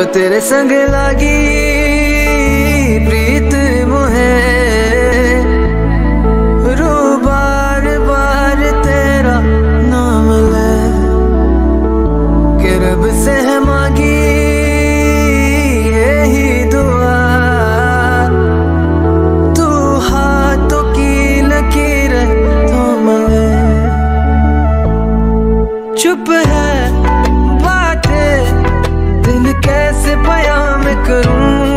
जो तेरे संग लागी प्रीत मुहे रू बार बार तेरा नाम ले कि रब से है मांगी यही दुआ तू हाथों की लकीर थाम ले। चुप है बातें दिल कैसे बयां मैं करूं